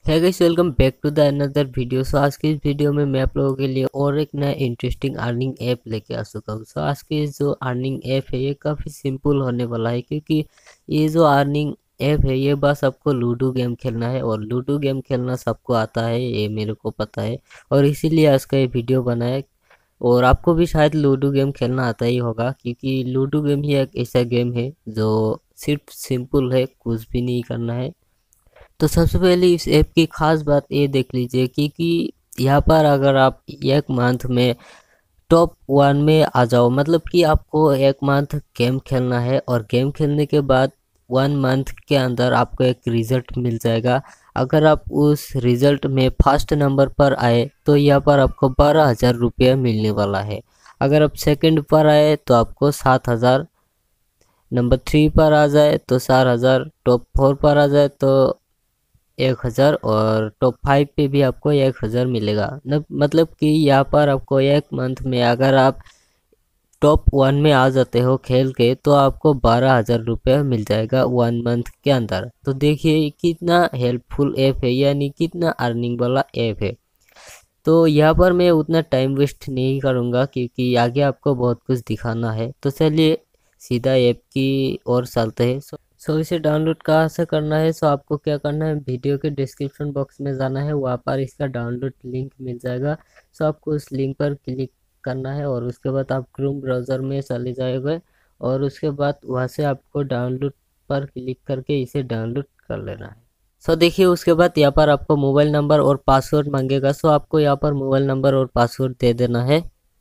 है guys, welcome back to the another video. So आज की इस वीडियो में मैं आप लोगों के लिए और एक नया इंटरेस्टिंग अर्निंग ऐप लेके आ चुका हूँ। सो आज की जो अर्निंग ऐप है ये काफ़ी सिंपल होने वाला है, क्योंकि ये जो अर्निंग ऐप है ये बस आपको लूडो गेम खेलना है, और लूडो गेम खेलना सबको आता है, ये मेरे को पता है, और इसीलिए आज का ये वीडियो बना है। और आपको भी शायद लूडो गेम खेलना आता ही होगा, क्योंकि लूडो गेम ही एक ऐसा गेम है जो सिर्फ सिंपल है, कुछ भी नहीं करना है। तो सबसे पहले इस ऐप की खास बात ये देख लीजिए कि यहाँ पर अगर आप एक मंथ में टॉप 1 में आ जाओ, मतलब कि आपको एक मंथ गेम खेलना है, और गेम खेलने के बाद 1 मंथ के अंदर आपको एक रिजल्ट मिल जाएगा। अगर आप उस रिजल्ट में फर्स्ट नंबर पर आए तो यहाँ पर आपको 12,000 रुपये मिलने वाला है। अगर आप सेकंड पर आए तो आपको 7,000, नंबर 3 पर आ जाए तो 4,000, टॉप 4 पर आ जाए तो 1,000, और टॉप 5 पे भी आपको 1,000 मिलेगा। मतलब कि यहाँ पर आपको एक मंथ में अगर आप टॉप 1 में आ जाते हो खेल के तो आपको 12,000 रुपये मिल जाएगा 1 मंथ के अंदर। तो देखिए कितना हेल्पफुल ऐप है, यानी कितना अर्निंग वाला ऐप है। तो यहाँ पर मैं उतना टाइम वेस्ट नहीं करूँगा, क्योंकि आगे आपको बहुत कुछ दिखाना है। तो चलिए सीधा ऐप की ओर चलते हैं। सो इसे डाउनलोड कहाँ से करना है? सो आपको क्या करना है, वीडियो के डिस्क्रिप्शन बॉक्स में जाना है, वहाँ पर इसका डाउनलोड लिंक मिल जाएगा। सो आपको उस लिंक पर क्लिक करना है, और उसके बाद आप क्रोम ब्राउज़र में चले जाएंगे, और उसके बाद वहाँ से आपको डाउनलोड पर क्लिक करके इसे डाउनलोड कर लेना है। सो देखिए उसके बाद यहाँ पर आपको मोबाइल नंबर और पासवर्ड मांगेगा। सो आपको यहाँ पर मोबाइल नंबर और पासवर्ड दे देना है।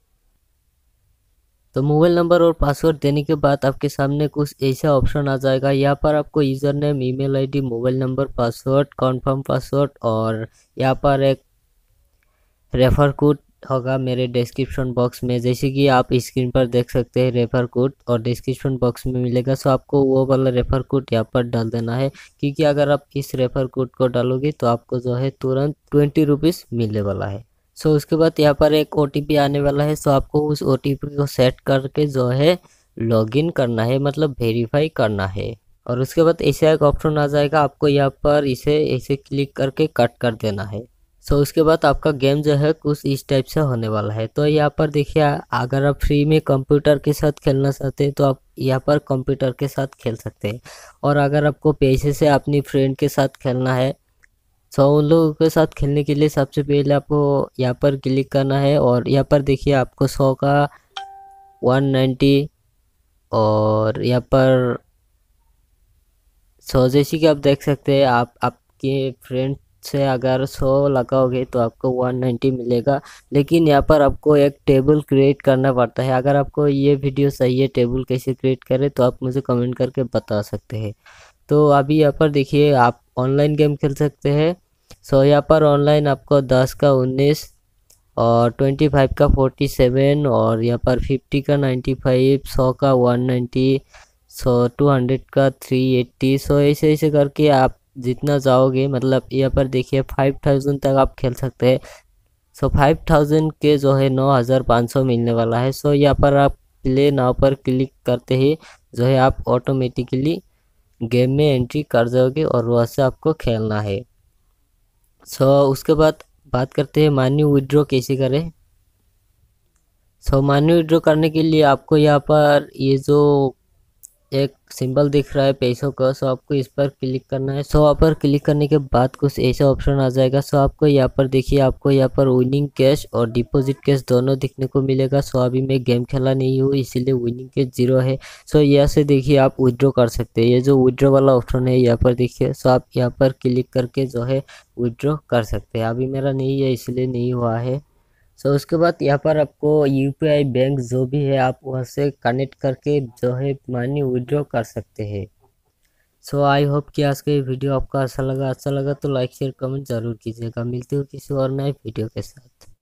तो मोबाइल नंबर और पासवर्ड देने के बाद आपके सामने कुछ ऐसा ऑप्शन आ जाएगा। यहाँ पर आपको user name, email ID, mobile number, password, confirm password, और यहाँ पर एक रेफर कोड होगा मेरे डिस्क्रिप्शन बॉक्स में, जैसे कि आप स्क्रीन पर देख सकते हैं रेफर कोड, और डिस्क्रिप्शन बॉक्स में मिलेगा। सो आपको वो वाला रेफर कोड यहाँ पर डाल देना है, क्योंकि अगर आप इस रेफर कोड को डालोगे तो आपको जो है तुरंत 20 रुपीज़ मिलने वाला है। सो उसके बाद यहाँ पर एक OTP आने वाला है। सो आपको उस OTP को सेट करके जो है लॉगिन करना है, मतलब वेरीफाई करना है। और उसके बाद ऐसा एक ऑप्शन आ जाएगा, आपको यहाँ पर इसे ऐसे क्लिक करके कट कर देना है। सो उसके बाद आपका गेम जो है कुछ इस टाइप से होने वाला है। तो यहाँ पर देखिए, अगर आप फ्री में कंप्यूटर के साथ खेलना चाहते हैं तो आप यहाँ पर कंप्यूटर के साथ खेल सकते हैं, और अगर आपको पैसे से अपनी फ्रेंड के साथ खेलना है तो उन लोगों के साथ खेलने के लिए सबसे पहले आपको यहाँ पर क्लिक करना है, और यहाँ पर देखिए आपको 100 का 190, और यहाँ पर 100 जैसी कि आप देख सकते हैं, आप आपके फ्रेंड से अगर 100 लगाओगे तो आपको 190 मिलेगा। लेकिन यहाँ पर आपको एक टेबल क्रिएट करना पड़ता है। अगर आपको ये वीडियो सही है टेबल कैसे क्रिएट करें तो आप मुझे कमेंट करके बता सकते हैं। तो अभी यहाँ पर देखिए आप ऑनलाइन गेम खेल सकते हैं। सो यहाँ पर ऑनलाइन आपको 10 का 19, और 25 का 47, और यहाँ पर 50 का 95, 100 का 190, 200 का 380। सो ऐसे ऐसे करके आप जितना जाओगे, मतलब यहाँ पर देखिए 5000 तक आप खेल सकते हैं। सो 5000 के जो है 9,500 मिलने वाला है। सो यहाँ पर आप प्ले नाउ पर क्लिक करते ही जो है आप ऑटोमेटिकली गेम में एंट्री कर जाओगे, और वहाँ से आपको खेलना है। सो उसके बाद बात करते हैं मनी विड्रॉ कैसे करें। सो मनी विड्रॉ करने के लिए आपको यहाँ पर ये जो एक सिंबल दिख रहा है पैसों का, सो आपको इस पर क्लिक करना है। सो वहाँ पर क्लिक करने के बाद कुछ ऐसा ऑप्शन आ जाएगा। सो आपको यहाँ पर देखिए, आपको यहाँ पर विनिंग कैश और डिपॉजिट कैश दोनों दिखने को मिलेगा। सो अभी मैं गेम खेला नहीं हूँ, इसीलिए विनिंग कैश 0 है। सो यहाँ से देखिए आप विड्रॉ कर सकते हैं। ये जो विड्रॉ वाला ऑप्शन है यहाँ पर देखिए, सो आप यहाँ पर क्लिक करके जो है विड्रॉ कर सकते हैं। अभी मेरा नहीं है इसलिए नहीं हुआ है। सो उसके बाद यहाँ पर आपको UPI बैंक जो भी है आप वहाँ से कनेक्ट करके जो है मनी विड्रॉ कर सकते हैं। सो आई होप कि आज का ये वीडियो आपको अच्छा लगा तो लाइक शेयर कमेंट जरूर कीजिएगा। मिलते हो किसी और नए वीडियो के साथ।